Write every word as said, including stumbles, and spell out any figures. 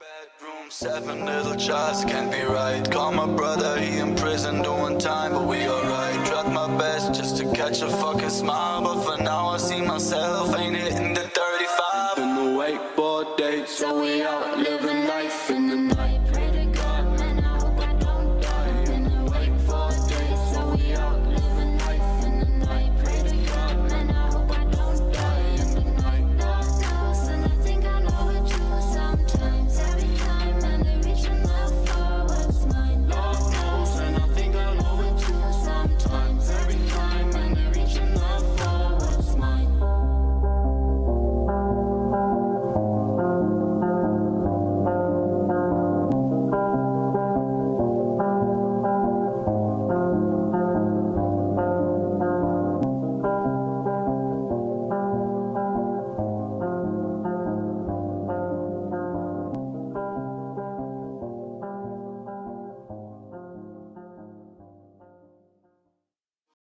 Bedroom, seven little shots, can't be right. Call my brother, he in prison doing time, but we alright. Tried my best just to catch a fucking smile, but for now I see myself ain't hitting the thirty-five. Been awake for days, so we out living life in the night.